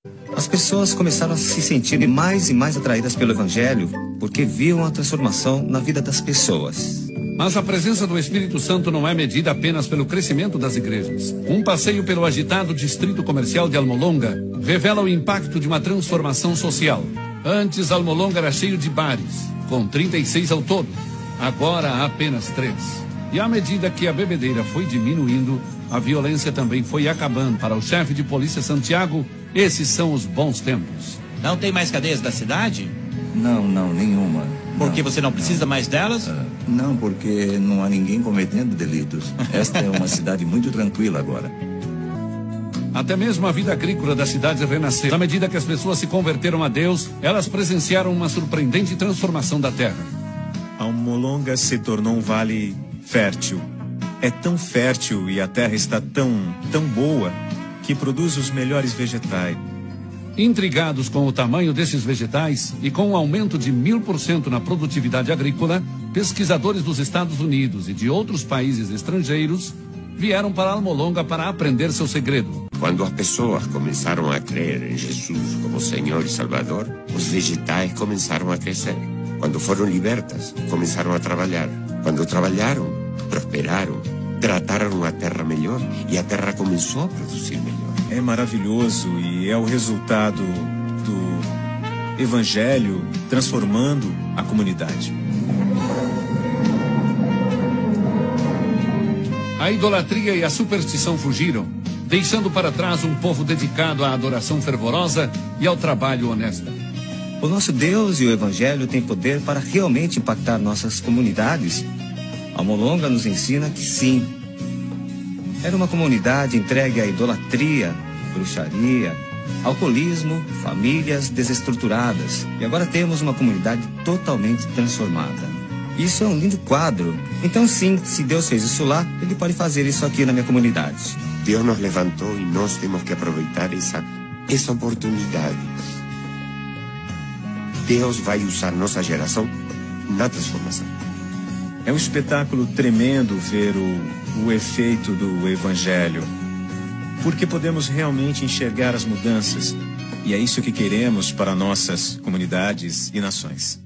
As pessoas começaram a se sentir mais e mais atraídas pelo Evangelho porque viam a transformação na vida das pessoas. Mas a presença do Espírito Santo não é medida apenas pelo crescimento das igrejas. Um passeio pelo agitado distrito comercial de Almolonga revela o impacto de uma transformação social. Antes, Almolonga era cheio de bares, com 36 ao todo. Agora há apenas 3. E à medida que a bebedeira foi diminuindo, a violência também foi acabando. Para o chefe de polícia Santiago, esses são os bons tempos. Não tem mais cadeias da cidade? Não, nenhuma. Porque você não precisa mais delas? Não, porque não há ninguém cometendo delitos. Esta é uma cidade muito tranquila agora. Até mesmo a vida agrícola da cidade renasceu. À medida que as pessoas se converteram a Deus, elas presenciaram uma surpreendente transformação da terra. Almolonga se tornou um vale fértil. É tão fértil e a terra está tão boa que produz os melhores vegetais. Intrigados com o tamanho desses vegetais e com o aumento de 1000% na produtividade agrícola, pesquisadores dos Estados Unidos e de outros países estrangeiros vieram para Almolonga para aprender seu segredo. Quando as pessoas começaram a crer em Jesus como Senhor e Salvador, os vegetais começaram a crescer. Quando foram libertas, começaram a trabalhar. Quando trabalharam, prosperaram, trataram a terra melhor e a terra começou a produzir melhor. É maravilhoso e é o resultado do Evangelho transformando a comunidade. A idolatria e a superstição fugiram, deixando para trás um povo dedicado à adoração fervorosa e ao trabalho honesto. O nosso Deus e o Evangelho têm poder para realmente impactar nossas comunidades. Almolonga nos ensina que sim. Era uma comunidade entregue à idolatria, bruxaria, alcoolismo, famílias desestruturadas. E agora temos uma comunidade totalmente transformada. Isso é um lindo quadro. Então sim, se Deus fez isso lá, Ele pode fazer isso aqui na minha comunidade. Deus nos levantou e nós temos que aproveitar essa oportunidade. Deus vai usar nossa geração na transformação. É um espetáculo tremendo ver o efeito do Evangelho, porque podemos realmente enxergar as mudanças, e é isso que queremos para nossas comunidades e nações.